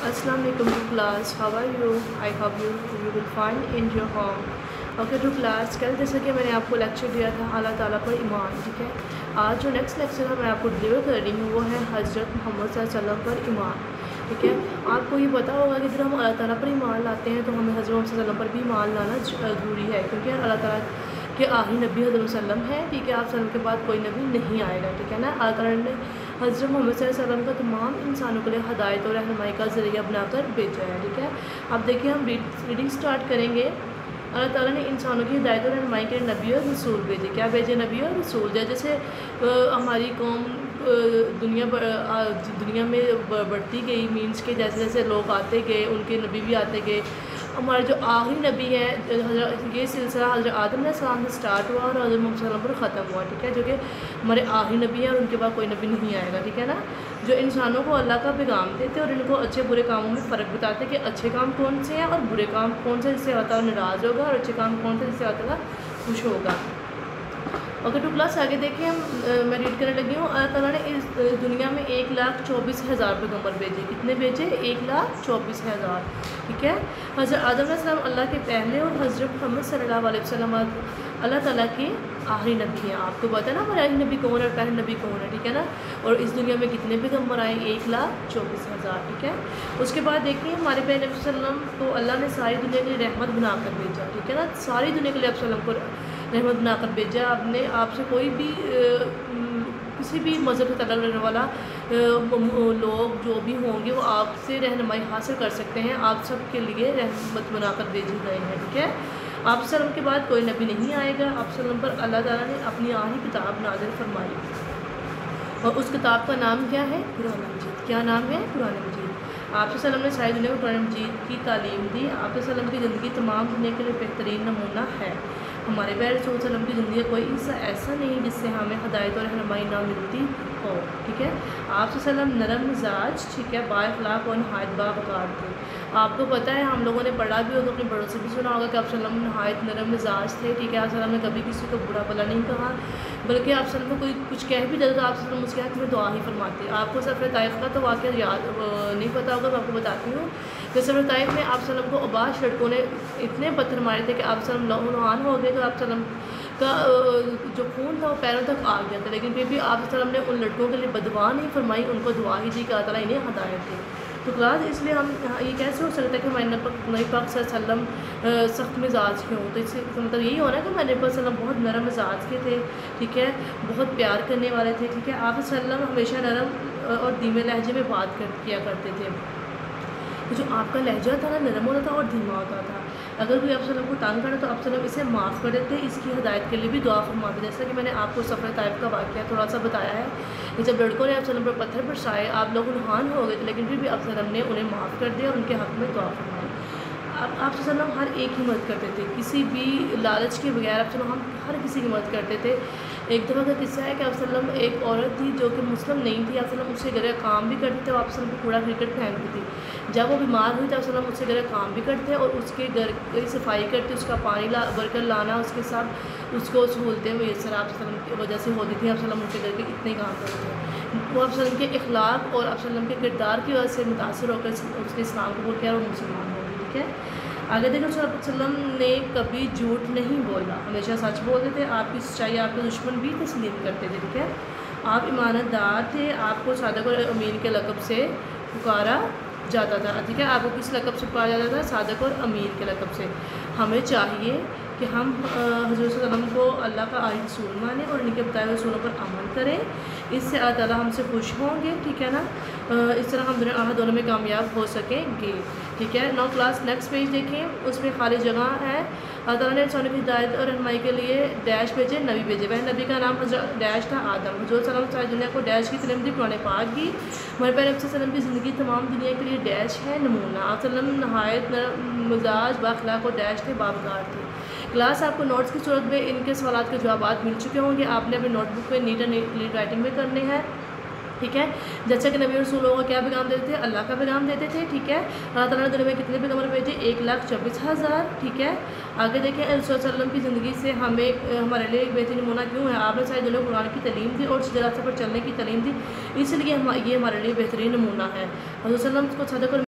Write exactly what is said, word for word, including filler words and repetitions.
Assalamu alaikum to class. How are you? I hope you you will find in your home. Okay to class. कल जैसा कि मैंने आपको lecture दिया था अल्लाह ताला पर ईमान, ठीक है। आज जो नेक्स्ट लेक्चर है मैं आपको डिलीवर कर रही हूँ वो है हज़रत मोहम्मद सल्लल्लाहु अलैहि वसल्लम पर ईमान, ठीक है। आपको ये पता होगा कि जब हम अल्लाह ताला पर ईमान लाते हैं तो हमें हज़रत मोहम्मद सल्लल्लाहु अलैहि वसल्लम पर भी ईमान लाना ज़रूरी है, क्योंकि अल्लाह ताला के आखिरी नबी हज़रत वसल्लम है, ठीक है। आप सल्लम के बाद कोई नबी नहीं आएगा, ठीक है ना। अल्लाह ताला ने हज़रत मोहम्मद सल्लल्लाहु अलैहि वसल्लम को तमाम इंसानों के लिए हदायत और रहनुमाई का ज़रिया बनाकर भेजा है, ठीक है। अब देखिए हम रीडिंग स्टार्ट करेंगे। अल्लाह ताला ने इंसानों की हिदायत और रहनुमाई के लिए नबी और रसूल भेजे। क्या भेजे? नबी और रसूल। जैसे हमारी कौम दुनिया दुनिया में बढ़ती गई, मीन्स के जैसे जैसे लोग आते गए उनके नबी भी आते गए। हमारे जो आखिरी नबी है ये सिलसिला हज़रत आदम अलैहिस्सलाम से स्टार्ट हुआ और हज़रत मोहम्मद सल्लल्लाहु अलैहि वसल्लम पर ख़त्म हुआ, ठीक है, जो कि हमारे आखिरी नबी हैं और उनके बाद कोई नबी नहीं आएगा, ठीक है ना। जो इंसानों को अल्लाह का पैगाम देते और इनको अच्छे बुरे कामों में फ़र्क बताते कि अच्छे काम कौन से हैं और बुरे काम कौन से, जिससे अल्लाह ताला नाराज़ होगा, और अच्छे काम कौन से जिससे अल्लाह ताला खुश होगा। ओके टू क्लास आगे देखिए हम मैं रीड करने लगी हूँ। अल्लाह ताला ने इस दुनिया में एक लाख चौबीस हज़ार पैगम्बर भेजे। कितने भेजे? एक लाख चौबीस हज़ार, ठीक है। हज़रत आदम अलैहिस्सलाम अल्लाह के पहले और हज़रत मोहम्मद सल्लल्लाहु अलैहि वसल्लम अल्लाह ताला के आखिरी नबी हैं। आपको पता है ना हमारे आखिरी नबी कौन है और पहले नबी कौन है, ठीक है ना। और इस दुनिया में कितने पैगम्बर आए? एक लाख चौबीस हज़ार, ठीक है। उसके बाद देखिए हमारे पहले नबी सल्लम को अल्लाह ने सारी दुनिया के लिए रहमत बनाकर भेजा, ठीक है ना। सारी दुनिया के लिए आप सल्लम को रहमत बनाकर भेजा। आपने आपसे कोई भी किसी भी मज़हब से तल्लुक़ रखने वाला लोग जो भी होंगे वो आपसे रहनुमाई हासिल कर सकते हैं। आप सब के लिए रहमत बनाकर भेजे गए हैं, ठीक है। आप सल्लम के बाद कोई नबी नहीं आएगा। आप सल्लम पर अल्लाह ताला ने अपनी आखिरी किताब नाज़िल फरमाई और उस किताब का नाम क्या है? कुरान मजीद। क्या नाम है? कुरान मजीद। आप सल्लम ने सारी दुनिया को कुरान मजीद की तालीम दी। आप सल्लम की ज़िंदगी तमाम दुनिया के लिए बेहतरीन नमूना है। हमारे प्यारे रसूल सल्लम की ज़िंदगी कोई हिस्सा ऐसा नहीं जिससे हमें हदायत और रहनुमाई ना मिलती हो, ठीक है। आप सल्लम नरम मिजाज, ठीक है, बाइखलाक और नहायत बावकार थे। आपको पता है हम लोगों ने पढ़ा भी हो तो अपने बड़ों से भी सुना होगा कि आप सल्लम नहायत नरम मिजाज थे, ठीक है। आप सल्लम ने कभी किसी को बुरा भला नहीं कहा, बल्कि आप सल्लम को कोई कुछ कह भी देता तो आप सल्लम उसके हाथ में दुआ ही फरमाते। आपको सफ़र ताइफ का तो वाक़या याद नहीं पता होगा, मैं आपको बताती हूँ कि सफ़र ताइफ में आप सल्लम को अब्बास लड़कों ने इतने पत्थर मारे थे कि आप सल्लम लहून हो गए, तो आप सल्लम का जो खून था वो पैरों तक आ गया था। लेकिन फिर भी आप सल्लम ने उन लड़कों के लिए बदुआ नहीं फरमाई, उनको दुआ ही दी कि अल्लाह ताला इन्हें हदायत दे। तो क्लास इसलिए हम ये कैसे हो सकता है कि हमारे नबी पाक सल्लम सख्त मिजाज के हों? तो इससे मतलब यही हो रहा है कि हमारे नबी सल्लम बहुत नरम मिजाज के थे, ठीक है, बहुत प्यार करने वाले थे, ठीक है। आप सल्लम हमेशा नरम और धीमे लहजे में बात कर किया करते थे। तो जो आपका लहजा था ना नरम होता था और धीमा होता था। अगर कोई आप सल्लम को तंग करे तो आप सल्लम इसे माफ़ कर देते, इसकी हदायत के लिए भी दुआ फरमाते। जैसा कि मैंने आपको सफ़र ताइफ का वाक़या थोड़ा सा बताया है कि जब लड़कों ने आप सल्लम पर पत्थर बरसाए, आप लोग नहान हो गए थे, लेकिन फिर भी आप सल्लम ने उन्हें माफ़ कर दिया और उनके हक़ में दुआ फरमाई। अब आप सल्लम हर एक की मदद करते थे, किसी भी लालच के बगैर आप सल्लम हम हर किसी की मदद करते थे। एक दफ़ा का किस्सा है कि आप सल्लम एक औरत थी जो कि मुस्लिम नहीं थी। आप सल्लम उससे घर काम भी करते थे और आप सल्लम को कूड़ा क्रिकेट फेंकती थी। जब वो बीमार हुई तो आप सल्लम उससे घर काम भी करते और उसके घर की सफाई करते, उसका पानी ला भरकर लाना, उसके साथ उसको सहूलतें मैसर आप सल्लम की वजह से होती थी। आप सल्लम उनके घर के इतने काम करते थे। वो आप सल्लम के इखलाक और आप सल्लम के किरदार की वजह से मुतासर होकर उसके इस्लाम कबूल किया और मुसलमान हो गए, ठीक है। आगे देखो सल्लम ने कभी झूठ नहीं बोला, हमेशा सच बोलते थे। आपकी सच्चाई आपके दुश्मन भी तस्लीम करते थे, ठीक है। आप ईमानदार थे। आपको सादक और अमीन के लक़ब से पुकारा जाता था, ठीक है। आपको किस लक़ब से पुकारा जाता था? सादक और अमीन के लक़ब से। हमें चाहिए कि हम हज़रत सल्लम को अल्लाह का आखिरी रसूल माने और इनके बताए हुए रसूलों पर अमल करें। इससे अल्लाह ताला हमसे खुश होंगे, ठीक है ना। इस तरह हम दोनों दोनों में कामयाब हो सकेंगे, ठीक है। नौ क्लास नेक्स्ट पेज देखें, उसमें खाली जगह है। अल्लाह ताला ने इंसानों की हिदायत और रहनुमाई के लिए डैश भेजे, नबी भेजे। वह नबी का नाम डैश था आदम। हज़रत सल्लम सारी दुनिया को डैश की तालीम दी कुरान पाक की। हमारे प्यारे नबी सल्लम की ज़िंदगी तमाम दुनिया के लिए डैश है, नमूना। आप सल्लम नहायत नरम मिजाज बाखलाक और डैश थे, बावकार थे। क्लास आपको नोट्स की सूरत में इनके सवाल के जवाब मिल चुके होंगे। आपने अपनी नोटबुक में नीट एंड नीट राइटिंग में करने हैं, ठीक है। जैसा कि नबी रसूलों को क्या पैगाम देते थे? अल्लाह का पैगाम देते थे, ठीक है। अल्लाह ताला ने दुनिया में कितने पैगम्बर भेजे? एक लाख चौबीस हज़ार, ठीक है। आगे देखें रसूल सल्लम की ज़िंदगी से हमें हमारे लिए एक बेहतरीन नमूना क्यों है? आपने सारी दुनिया कुरान की तालीम दी और सीधे रास्ते पर चलने की तालीम दी, इसलिए हम ये हमारे लिए बेहतरीन नमूना है। हज़रत सल्लम को सदक और